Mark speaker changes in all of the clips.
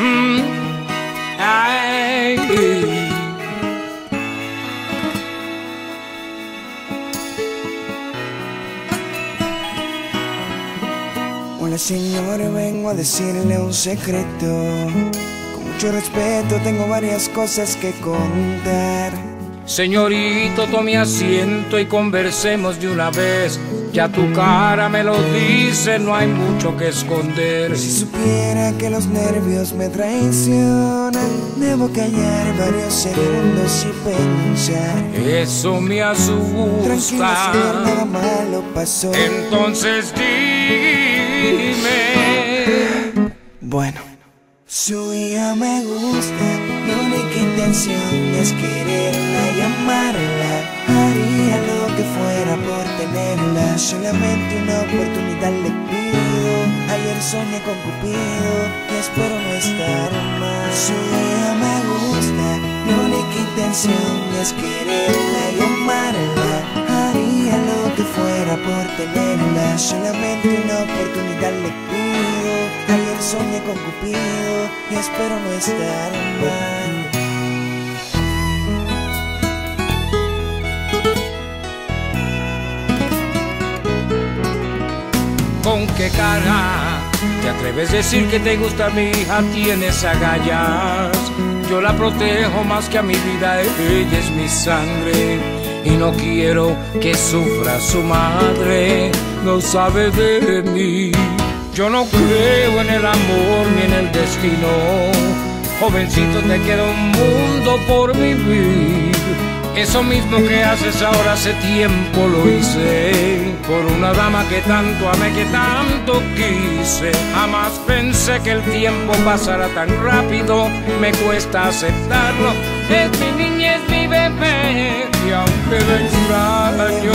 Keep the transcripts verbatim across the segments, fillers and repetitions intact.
Speaker 1: Mm, ay.
Speaker 2: Hola señor, vengo a decirle un secreto. Con mucho respeto tengo varias cosas que contar.
Speaker 1: Señorito, tome asiento y conversemos de una vez. Ya tu cara me lo dice, no hay mucho que esconder.
Speaker 2: Si supiera que los nervios me traicionan, debo callar varios segundos y pensar.
Speaker 1: Eso me asusta.
Speaker 2: Tranquilo señor, nada malo pasó.
Speaker 1: Entonces dime.
Speaker 2: Bueno, su hija me gusta, mi única intención es quererla y amarla. Haría lo que fuera por tenerla, solamente una oportunidad le pido. Ayer soñé con Cupido y espero no estar mal. Su hija me gusta, mi única intención es quererla y amarla. Haría lo que fuera por tenerla, solamente una oportunidad le pido. Ayer soñé con Cupido y espero no estar mal.
Speaker 1: ¿Con qué cara te atreves a decir que te gusta mi hija? Tienes agallas. Yo la protejo más que a mi vida, ella es mi sangre. Y no quiero que sufra su madre, no sabe de mí. Yo no creo en el amor ni en el destino. Jovencito, te queda un mundo por vivir. Eso mismo que haces ahora hace tiempo lo hice por una dama que tanto amé, que tanto quise. Jamás pensé que el tiempo pasara tan rápido, me cuesta aceptarlo. Es mi niña, es mi bebé, y aunque la extraño,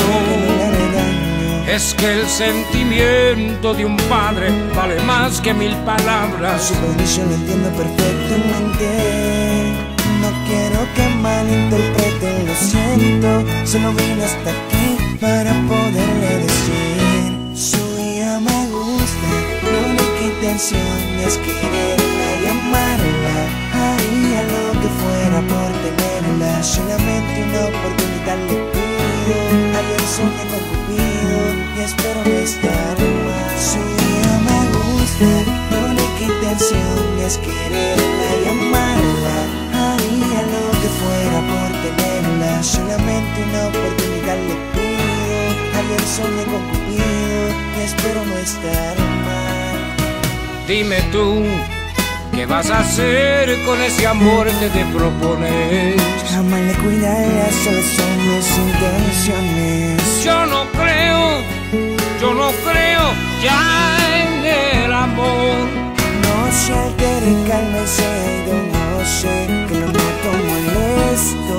Speaker 1: es que el sentimiento de un padre vale más que mil palabras.
Speaker 2: Su condición lo entiendo perfectamente. No quiero que malinterpreten, lo siento. Solo vine hasta aquí para poderle decir: su hija me gusta, mi única intención es quererla y amarla. Haría lo que fuera por tenerla, solamente una oportunidad le pido. Ayer soñé con Cupido y espero no estar mal. Su hija me gusta, mi única intención es quererla y amarla. Haría lo que fuera por tenerla, solamente una oportunidad le pido. Ayer soñé con Cupido y espero no estar mal.
Speaker 1: Dime tú, ¿qué vas a hacer con ese amor que te propones?
Speaker 2: Jamás le cuidaré, solo son mis intenciones.
Speaker 1: Yo no creo, yo no creo ya en el amor.
Speaker 2: No se altere, cálmese, yo no sé, que lo noto molesto.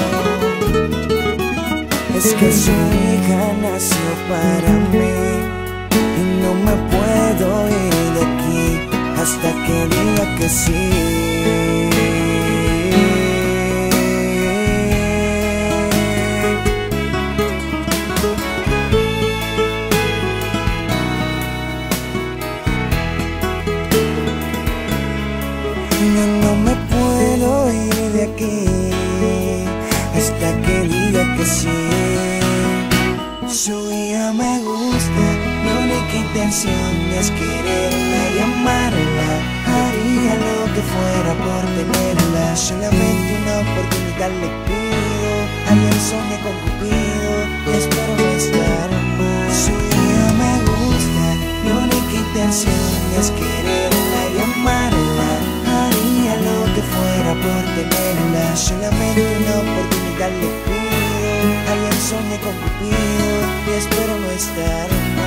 Speaker 2: Es que su hija nació para mí y no me puedo ir de aquí hasta que diga que sí. No, no me puedo ir de aquí hasta que diga que sí. Su hija me gusta, mi única intención es quererla y amarla. Haría lo que fuera por tenerla, solamente una oportunidad le pido. Ayer soñé con Cupido y espero no estar mal. Su hija me gusta, mi única intención es quererla y amarla. Haría lo que fuera por tenerla, solamente una oportunidad le pido. Ayer soñé con Cupido y espero no estar mal.